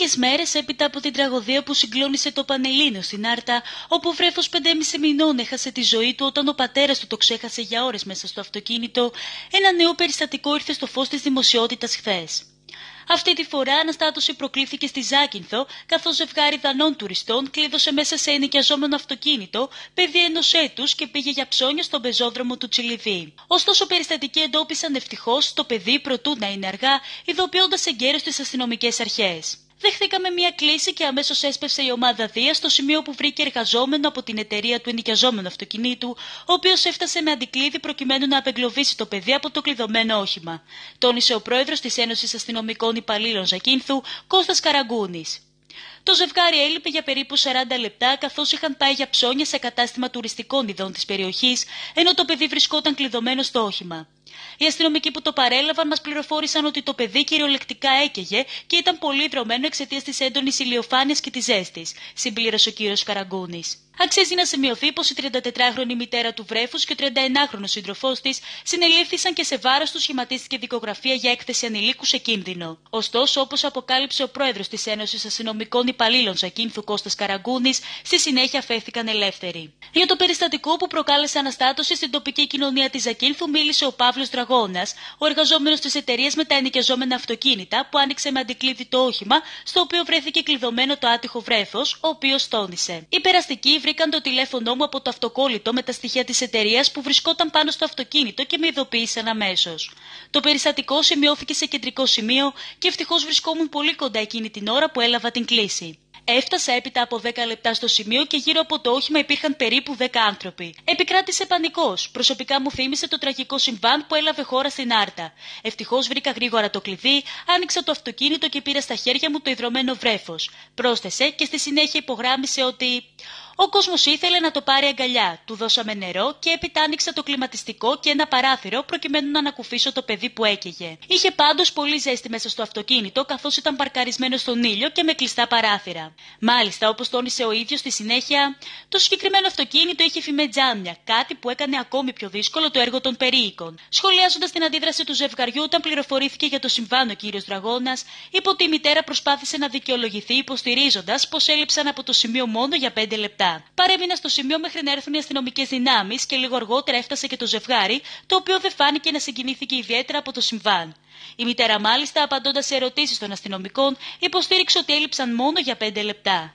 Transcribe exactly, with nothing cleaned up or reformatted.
Λίγες μέρες έπειτα από την τραγωδία που συγκλώνησε το Πανελλήνιο στην Άρτα, όπου ο βρέφος πεντέμισι μηνών έχασε τη ζωή του όταν ο πατέρας του το ξέχασε για ώρες μέσα στο αυτοκίνητο, ένα νέο περιστατικό ήρθε στο φως της δημοσιότητας χθες. Αυτή τη φορά αναστάτωση προκλήθηκε στη Ζάκυνθο, καθώς ζευγάρι Δανών τουριστών κλείδωσε μέσα σε ενοικιαζόμενο αυτοκίνητο, παιδί ενός έτους και πήγε για ψώνια στον πεζόδρομο του Τσιλιβί. Ωστόσο, περιστατικοί εντόπισαν ευτυχώς το παιδί προτού να είναι αργά, ειδοποιώντας εγκαίρως τις αστυνομικές αρχές. Δεχθήκαμε μια κλήση και αμέσως έσπευσε η ομάδα Δία στο σημείο που βρήκε εργαζόμενο από την εταιρεία του ενοικιαζόμενου αυτοκινήτου, ο οποίος έφτασε με αντικλείδι προκειμένου να απεγκλωβίσει το παιδί από το κλειδωμένο όχημα, τόνισε ο πρόεδρος της Ένωσης Αστυνομικών Υπαλλήλων Ζακύνθου, Κώστας Καραγκούνης. Το ζευγάρι έλειπε για περίπου σαράντα λεπτά, καθώς είχαν πάει για ψώνια σε κατάστημα τουριστικών ειδών της περιοχής, ενώ το παιδί βρισκόταν κλειδωμένο στο όχημα. Οι αστυνομικοί που το παρέλαβαν μας πληροφόρησαν ότι το παιδί κυριολεκτικά έκαιγε και ήταν πολύ δρομένο εξαιτίας της έντονης ηλιοφάνειας και της ζέστης, συμπλήρωσε ο κύριος Καραγκούνης. Αξίζει να σημειωθεί πως η τριαντατετράχρονη μητέρα του βρέφους και ο τριανταενάχρονος σύντροφός της συνελήφθησαν και σε βάρος του σχηματίστηκε δικογραφία για έκθεση ανηλίκου σε κίνδυνο. Ωστόσο, όπως αποκάλυψε ο πρόεδρος της Ένωσης Αστυνομικών Υπαλλήλων Ζακύνθου, Κώστας Καραγκούνης, στη συνέχεια αφέθηκαν ελεύθεροι. Για το περιστατικό που προκάλεσε αναστάτωση στην τοπική κοινωνία της Ζακύνθου μίλησε ο Παύλος Δραγώνας, ο εργαζόμενος της εταιρείας με τα ενοικιαζόμενα αυτοκίνητα, που άνοιξε με αντικλείδι το όχημα, στο οποίο βρέθηκε κλειδωμένο το άτυχο βρέφος, ο οποίος τόνισε: «Οι περαστικοί βρήκαν το τηλέφωνό μου από το αυτοκόλλητο με τα στοιχεία της εταιρείας που βρισκόταν πάνω στο αυτοκίνητο και με ειδοποίησαν αμέσως. Το περιστατικό σημειώθηκε σε κεντρικό σημείο και ευτυχώς βρισκόμουν πολύ κοντά εκείνη την ώρα που έλαβα την κλήση. Έφτασα έπειτα από δέκα λεπτά στο σημείο και γύρω από το όχημα υπήρχαν περίπου δέκα άνθρωποι. Επικράτησε πανικός. Προσωπικά μου θύμισε το τραγικό συμβάν που έλαβε χώρα στην Άρτα. Ευτυχώς βρήκα γρήγορα το κλειδί, άνοιξα το αυτοκίνητο και πήρα στα χέρια μου το ιδρωμένο βρέφος», πρόσθεσε και στη συνέχεια υπογράμμισε ότι ο κόσμος ήθελε να το πάρει αγκαλιά. Του δώσαμε νερό και έπειτα άνοιξα το κλιματιστικό και ένα παράθυρο προκειμένου να ανακουφίσω το παιδί που έκαιγε. Είχε πάντως πολύ ζέστη μέσα στο αυτοκίνητο, καθώς ήταν παρκαρισμένο στον ήλιο και με κλειστά παράθυρα. Μάλιστα, όπως τόνισε ο ίδιος στη συνέχεια, το συγκεκριμένο αυτοκίνητο είχε φημέ τζάμια, κάτι που έκανε ακόμη πιο δύσκολο το έργο των περίοικων. Σχολιάζοντας την αντίδραση του ζευγαριού όταν πληροφορήθηκε για το συμβάν, ο κύριος Δραγώνας είπε ότι η μητέρα προσπάθησε να δικαιολογηθεί υποστηρίζοντας πως έλειψαν από το σημείο μόνο για πέντε λεπτά. Παρέμειναν στο σημείο μέχρι να έρθουν οι αστυνομικές δυνάμεις και λίγο αργότερα έφτασε και το ζευγάρι, το οποίο δεν φάνηκε να συγκινήθηκε ιδιαίτερα από το συμβάν. Η μητέρα, μάλιστα, απαντώντας σε ερωτήσεις των αστυνομικών, υποστήριξε ότι έλειψαν μόνο για πέντε λεπτά.